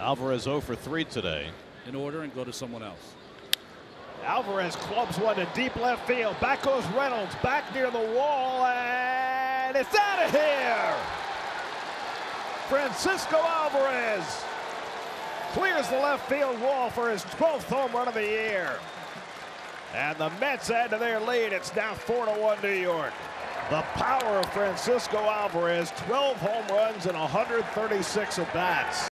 Alvarez 0 for 3 today. In order and go to someone else. Alvarez clubs one to deep left field. Back goes Reynolds, back near the wall, and it's out of here. Francisco Alvarez clears the left field wall for his 12th home run of the year. And the Mets add to their lead. It's now 4-1 New York. The power of Francisco Alvarez, 12 home runs and 136 at-bats.